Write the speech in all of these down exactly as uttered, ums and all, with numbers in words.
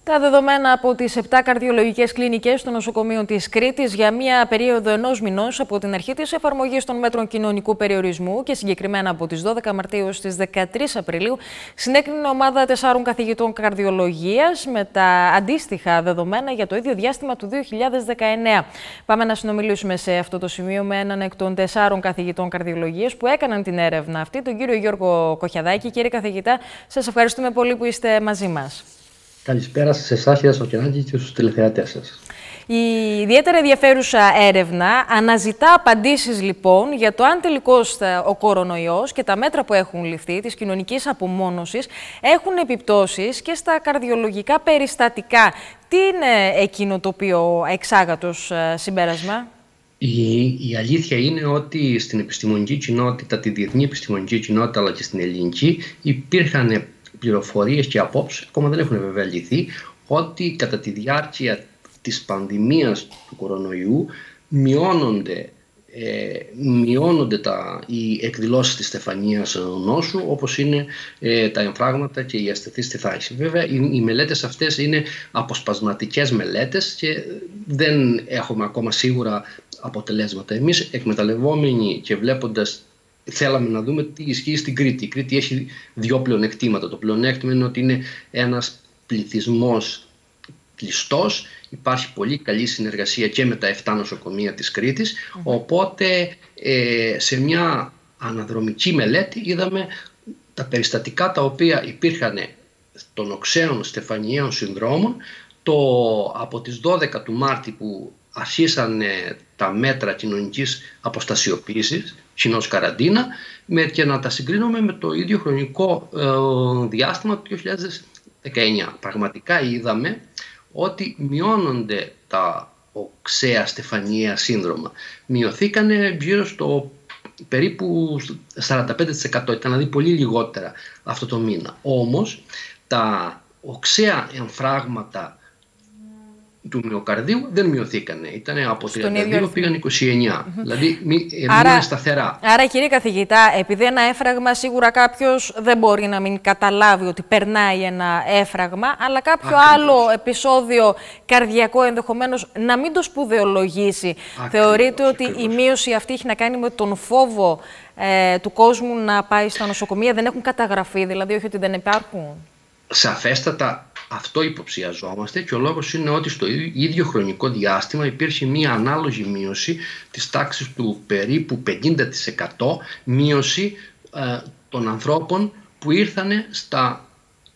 Τα δεδομένα από τις επτά καρδιολογικές κλινικές των νοσοκομείων της Κρήτης για μία περίοδο ενός μηνός από την αρχή της εφαρμογής των μέτρων κοινωνικού περιορισμού και συγκεκριμένα από τις δώδεκα Μαρτίου στις δεκατρείς Απριλίου συνέκρινε ομάδα τεσσάρων καθηγητών καρδιολογίας με τα αντίστοιχα δεδομένα για το ίδιο διάστημα του δύο χιλιάδες δεκαεννέα. Πάμε να συνομιλήσουμε σε αυτό το σημείο με έναν εκ των τεσσάρων καθηγητών καρδιολογίας που έκαναν την έρευνα αυτή, τον κύριο Γιώργο Κοχιαδάκη. Κύριε καθηγητά, σας ευχαριστούμε πολύ που είστε μαζί μας. Καλησπέρα σε εσάς, κύριε Σοκεράκη, και στους τηλεθεατές σας. Η ιδιαίτερα ενδιαφέρουσα έρευνα αναζητά απαντήσεις λοιπόν για το αν τελικώς ο κορονοϊός και τα μέτρα που έχουν ληφθεί της κοινωνικής απομόνωσης έχουν επιπτώσεις και στα καρδιολογικά περιστατικά. Τι είναι εκείνο το οποίο εξάγατε ως συμπέρασμα? Η, η αλήθεια είναι ότι στην επιστημονική κοινότητα, τη διεθνή επιστημονική κοινότητα αλλά και στην ελληνική υπήρχαν πληροφορίες και απόψεις, ακόμα δεν έχουν βέβαια λυθεί, ότι κατά τη διάρκεια της πανδημίας του κορονοϊού μειώνονται, ε, μειώνονται τα, οι εκδηλώσεις της στεφανίας νόσου, όπως είναι ε, τα εμφράγματα και η ασθενή στη θάλασσα. Βέβαια, οι, οι μελέτες αυτές είναι αποσπασματικές μελέτες και δεν έχουμε ακόμα σίγουρα αποτελέσματα. Εμείς, εκμεταλλευόμενοι και βλέποντας, θέλαμε να δούμε τι ισχύει στην Κρήτη. Η Κρήτη έχει δύο πλεονεκτήματα. Το πλεονέκτημα είναι ότι είναι ένας πληθυσμός κλειστός. Υπάρχει πολύ καλή συνεργασία και με τα επτά νοσοκομεία της Κρήτης. Mm-hmm. Οπότε ε, σε μια αναδρομική μελέτη είδαμε τα περιστατικά τα οποία υπήρχαν των οξέων στεφανιαίων συνδρόμων το, από τις δώδεκα του Μάρτη που αρχίσαν τα μέτρα κοινωνικής αποστασιοποίησης, κοινώς καραντίνα, και να τα συγκρίνουμε με το ίδιο χρονικό ε, διάστημα του δύο χιλιάδες δεκαεννέα. Πραγματικά είδαμε ότι μειώνονται τα οξέα στεφανιαία σύνδρομα. Μειωθήκανε γύρω στο περίπου σαράντα πέντε τοις εκατό, ήταν δηλαδή πολύ λιγότερα αυτό το μήνα. Όμως τα οξέα εμφράγματα του μυοκαρδίου δεν μειωθήκανε. Ήταν από τριάντα δύο πήγαν είκοσι εννέα. Mm-hmm. Δηλαδή μείνανε σταθερά. Άρα, κύριε καθηγητά, επειδή ένα έφραγμα σίγουρα κάποιος δεν μπορεί να μην καταλάβει ότι περνάει ένα έφραγμα, αλλά κάποιο Ακριβώς. άλλο επεισόδιο καρδιακό ενδεχομένως να μην το σπουδαιολογήσει. Ακριβώς. Θεωρείτε ότι Ακριβώς. η μείωση αυτή έχει να κάνει με τον φόβο ε, του κόσμου να πάει στα νοσοκομεία? Δεν έχουν καταγραφεί, δηλαδή, όχι ότι δεν υπάρχουν? Σαφέστατα. Αυτό υποψιαζόμαστε και ο λόγος είναι ότι στο ίδιο χρονικό διάστημα υπήρχε μία ανάλογη μείωση της τάξης του περίπου πενήντα τοις εκατό μείωση ε, των ανθρώπων που ήρθαν στα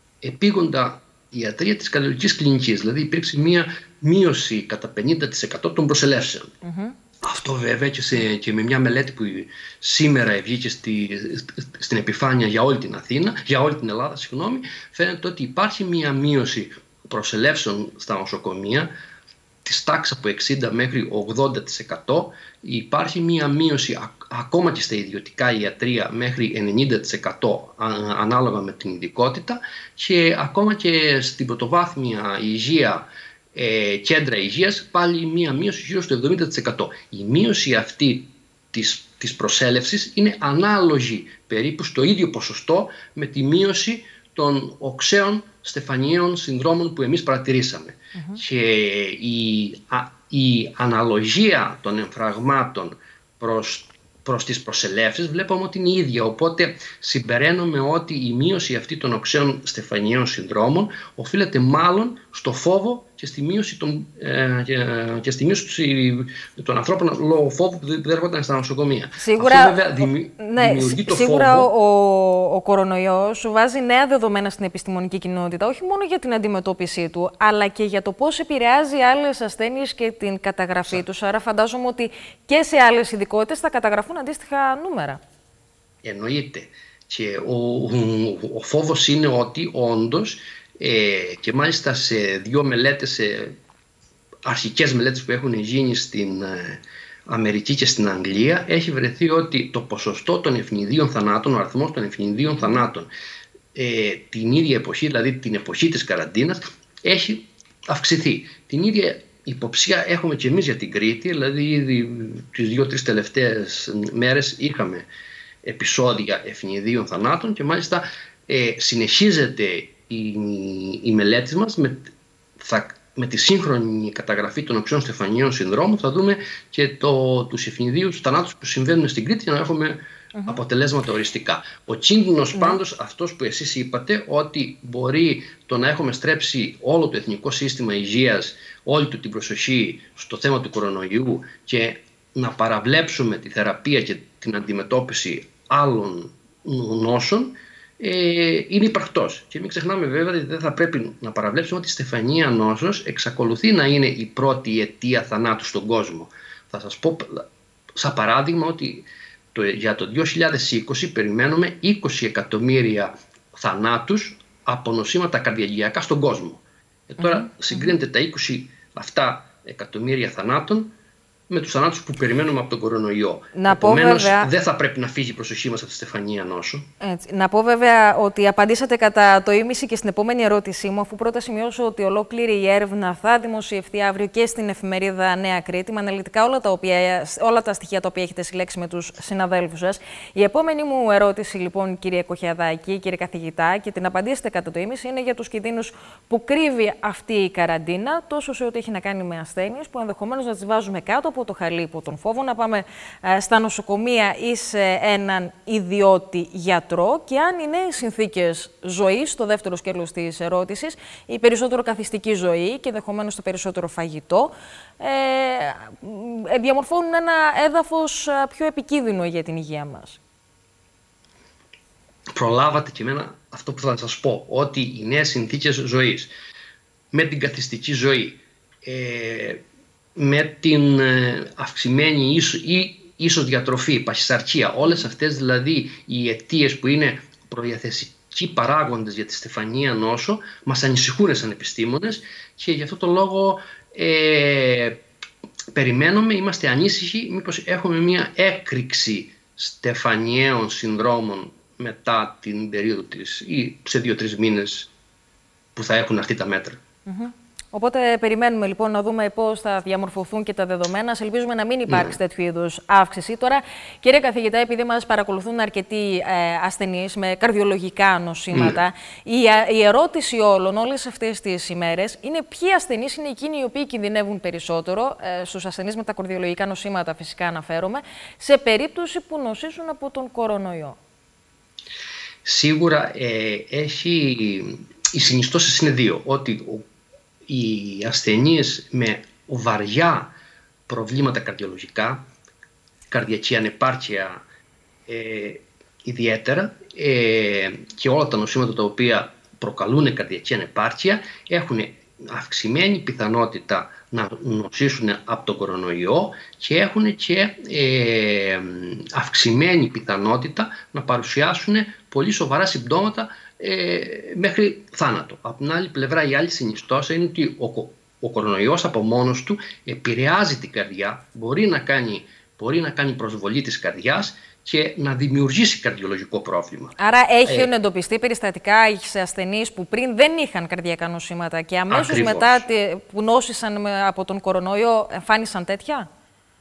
επίγοντα ιατρία της καρδιολογικής κλινικής. Δηλαδή υπήρξε μία μείωση κατά πενήντα τοις εκατό των προσελεύσεων. Mm-hmm. Αυτό βέβαια και, σε, και με μια μελέτη που σήμερα βγήκε στη, στην επιφάνεια για όλη την Αθήνα, για όλη την Ελλάδα, συγγνώμη, φαίνεται ότι υπάρχει μια μείωση προσελεύσεων στα νοσοκομεία της τάξης από εξήντα μέχρι ογδόντα τοις εκατό. Υπάρχει μια μείωση α, ακόμα και στα ιδιωτικά ιατρεία μέχρι ενενήντα τοις εκατό α, ανάλογα με την ειδικότητα, και ακόμα και στην πρωτοβάθμια υγεία, Ε, κέντρα υγείας, πάλι μία μείωση γύρω στο εβδομήντα τοις εκατό. Η μείωση αυτή της, της προσέλευσης είναι ανάλογη περίπου στο ίδιο ποσοστό με τη μείωση των οξέων στεφανιαίων συνδρόμων που εμείς παρατηρήσαμε. Mm-hmm. Και η, α, η αναλογία των εμφραγμάτων προς προς τις προσελεύσεις βλέπουμε ότι είναι η ίδια, οπότε συμπεραίνουμε ότι η μείωση αυτή των οξέων στεφανιαίων συνδρόμων οφείλεται μάλλον στο φόβο και στη μείωση των, ε, και, και στη μείωση των ανθρώπων λόγω φόβου που δεν έρχονταν στα νοσοκομεία. Σίγουρα, αυτό βέβαια δημι, ναι, δημιουργεί το σίγουρα φόβο. ο, ο κορονοϊός βάζει νέα δεδομένα στην επιστημονική κοινότητα, όχι μόνο για την αντιμετώπιση του, αλλά και για το πώς επηρεάζει άλλες ασθένειες και την καταγραφή Σα. τους. Άρα φαντάζομαι ότι και σε άλλες ειδικότητες θα καταγραφούν αντίστοιχα νούμερα. Εννοείται. Και ο, ο, ο φόβος είναι ότι όντως, ε, και μάλιστα σε δύο μελέτες, σε αρχικές μελέτες που έχουν γίνει στην ε, Αμερική και στην Αγγλία, έχει βρεθεί ότι το ποσοστό των ευνηδίων θανάτων, ο αριθμός των ευνηδίων θανάτων ε, την ίδια εποχή, δηλαδή την εποχή της καραντίνας, έχει αυξηθεί. Την ίδια υποψία έχουμε και εμείς για την Κρήτη, δηλαδή ήδη τις δύο-τρεις τελευταίες μέρες είχαμε επεισόδια ευνηδίων θανάτων και μάλιστα ε, συνεχίζεται η, η μελέτη μας με θα, με τη σύγχρονη καταγραφή των οξέων στεφανιών συνδρόμου θα δούμε και το, τους ευνηδίους, τους θανάτους που συμβαίνουν στην Κρήτη για να έχουμε mm-hmm. αποτελέσματα οριστικά. Ο κίνδυνος mm-hmm. πάντως αυτός που εσείς είπατε, ότι μπορεί το να έχουμε στρέψει όλο το εθνικό σύστημα υγείας, όλη του την προσοχή στο θέμα του κορονοϊού και να παραβλέψουμε τη θεραπεία και την αντιμετώπιση άλλων νόσων, ε, είναι υπαρκτός. Και μην ξεχνάμε βέβαια ότι δεν θα πρέπει να παραβλέψουμε ότι η στεφανία νόσος εξακολουθεί να είναι η πρώτη αιτία θανάτου στον κόσμο. Θα σας πω σαν παράδειγμα ότι το, για το δύο χιλιάδες είκοσι περιμένουμε είκοσι εκατομμύρια θανάτους από νοσήματα καρδιαγγειακά στον κόσμο. Ε, τώρα mm-hmm. συγκρίνεται τα είκοσι αυτά εκατομμύρια θανάτων με τους θανάτους που περιμένουμε από τον κορονοϊό. Να Επομένως, βέβαια... δεν θα πρέπει να φύγει η προσοχή μας από τη στεφανία νόσο. Έτσι. Να πω βέβαια ότι απαντήσατε κατά το ίμιση και στην επόμενη ερώτησή μου, αφού πρώτα σημειώσω ότι ολόκληρη η έρευνα θα δημοσιευτεί αύριο και στην εφημερίδα Νέα Κρήτη, με αναλυτικά όλα τα, οποία, όλα τα στοιχεία τα οποία έχετε συλλέξει με τους συναδέλφους σας. Η επόμενη μου ερώτηση, λοιπόν, κύριε Κοχιαδάκη, κύριε καθηγητά, και την απαντήσετε κατά το ίμιση, είναι για τους κινδύνους που κρύβει αυτή η καραντίνα, τόσο σε ό,τι έχει να κάνει με ασθένειες που ενδεχομένως να τις βάζουμε κάτω από το χαλί, υπό τον φόβο, να πάμε ε, στα νοσοκομεία ή σε έναν ιδιώτη γιατρό, και αν είναι οι συνθήκες ζωής, το δεύτερο σκέλος της ερώτησης, η περισσότερο καθιστική ζωή και ενδεχομένως το περισσότερο φαγητό, ε, ε, διαμορφώνουν ένα έδαφος πιο επικίνδυνο για την υγεία μας. Προλάβατε και εμένα αυτό που θα σας πω, ότι οι νέες συνθήκες ζωής με την καθιστική ζωή, ε, με την αυξημένη ίσο, ή ίσως διατροφή, παχυσαρκία, όλες αυτές δηλαδή οι αιτίες που είναι προδιαθεσικοί παράγοντες για τη στεφανία νόσο μας ανησυχούν σαν επιστήμονες, και γι' αυτό το λόγο ε, περιμένουμε, είμαστε ανήσυχοι μήπως έχουμε μια έκρηξη στεφανιαίων συνδρόμων μετά την περίοδο της, ή σε δύο-τρεις μήνες που θα έχουν αυτή τα μέτρα. Mm-hmm. Οπότε περιμένουμε λοιπόν να δούμε πώς θα διαμορφωθούν και τα δεδομένα. Ελπίζουμε να μην υπάρξει ναι. τέτοιου είδους αύξηση. Τώρα, κύριε καθηγητά, επειδή μας παρακολουθούν αρκετοί ε, ασθενείς με καρδιολογικά νοσήματα, ναι. η, η ερώτηση όλων όλες αυτές τις ημέρες είναι ποιοι ασθενείς είναι εκείνοι οι οποίοι κινδυνεύουν περισσότερο, ε, στους ασθενείς με τα καρδιολογικά νοσήματα φυσικά αναφέρομαι, σε περίπτωση που νοσήσουν από τον κορονοϊό. Σίγουρα ε, έχει, οι συνιστώσεις είναι δύο. Ότι ο οι ασθενείς με βαριά προβλήματα καρδιολογικά, καρδιακή ανεπάρκεια ε, ιδιαίτερα, ε, και όλα τα νοσήματα τα οποία προκαλούν καρδιακή ανεπάρκεια έχουν αυξημένη πιθανότητα να νοσήσουν από τον κορονοϊό και έχουν και ε, αυξημένη πιθανότητα να παρουσιάσουν πολύ σοβαρά συμπτώματα Ε, μέχρι θάνατο. Από την άλλη πλευρά, η άλλη συνιστόσα είναι ότι ο, ο κορονοϊός από μόνος του επηρεάζει την καρδιά, μπορεί να κάνει, μπορεί να κάνει προσβολή της καρδιάς και να δημιουργήσει καρδιολογικό πρόβλημα. Άρα έχει ε, εντοπιστεί περιστατικά σε ασθενείς που πριν δεν είχαν καρδιακά νοσήματα και αμέσως ακριβώς. μετά που νόσησαν από τον κορονοϊό εμφάνισαν τέτοια?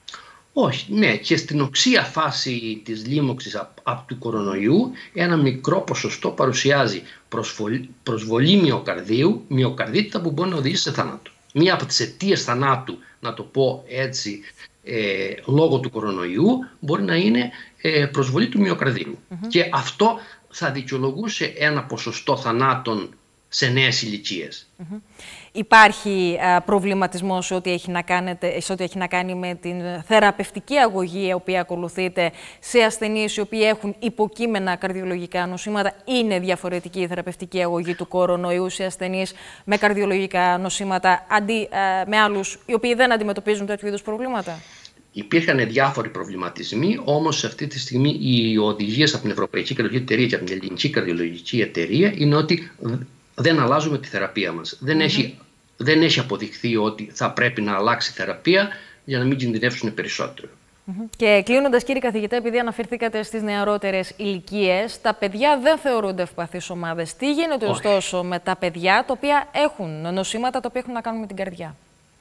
Όχι, ναι, και στην οξία φάση της λίμωξης από του κορονοϊού ένα μικρό ποσοστό παρουσιάζει προσβολή, προσβολή μυοκαρδίου, μυοκαρδίτητα που μπορεί να οδηγήσει σε θάνατο. Μία από τις αιτίες θανάτου, να το πω έτσι, ε, λόγω του κορονοϊού μπορεί να είναι ε, προσβολή του μυοκαρδίου. Mm-hmm. Και αυτό θα δικαιολογούσε ένα ποσοστό θανάτων σε νέες ηλικίες. Mm-hmm. Υπάρχει α, προβληματισμός σε ό,τι, έχει να κάνετε, σε ό,τι έχει να κάνει με την θεραπευτική αγωγή η οποία ακολουθείται σε ασθενείς οι οποίοι έχουν υποκείμενα καρδιολογικά νοσήματα? Είναι διαφορετική η θεραπευτική αγωγή του κορονοϊού σε ασθενείς με καρδιολογικά νοσήματα αντί α, με άλλους οι οποίοι δεν αντιμετωπίζουν τέτοιου είδους προβλήματα? Υπήρχαν διάφοροι προβληματισμοί, όμως αυτή τη στιγμή οι οδηγίες από την Ευρωπαϊκή Καρδιολογική Εταιρεία και από την Ελληνική Καρδιολογική Εταιρεία είναι ότι δεν αλλάζουμε τη θεραπεία μας. Δεν, mm-hmm. έχει, δεν έχει αποδειχθεί ότι θα πρέπει να αλλάξει θεραπεία για να μην κινδυνεύσουν περισσότερο. Mm-hmm. Και κλείνοντας, κύριε καθηγητά, επειδή αναφερθήκατε στις νεαρότερες ηλικίες, τα παιδιά δεν θεωρούνται ευπαθείς ομάδες. Τι γίνεται Όχι. ωστόσο με τα παιδιά τα οποία έχουν νοσήματα τα οποία έχουν να κάνουν με την καρδιά?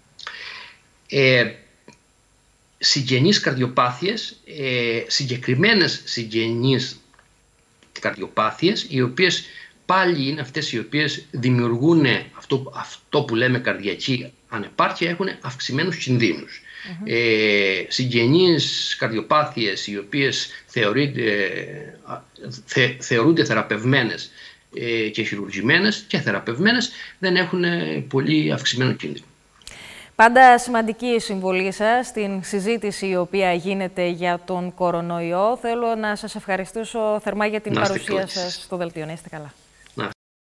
Ε, συγγενείς καρδιοπάθειες, ε, συγκεκριμένες συγγενείς καρδιοπάθειες, οι οποίες πάλι είναι αυτές οι οποίες δημιουργούν αυτό, αυτό που λέμε καρδιακή ανεπάρκεια, έχουν αυξημένους κινδύνους. Mm-hmm. Ε, συγγενείς καρδιοπάθειες οι οποίες θεωρείται, θε, θεωρούνται θεραπευμένες ε, και χειρουργημένες και θεραπευμένες δεν έχουν πολύ αυξημένο κίνδυνο. Πάντα σημαντική η συμβολή σας στην συζήτηση η οποία γίνεται για τον κορονοϊό. Θέλω να σας ευχαριστήσω θερμά για την παρουσία σας στο Δελτίο. Να είστε καλά.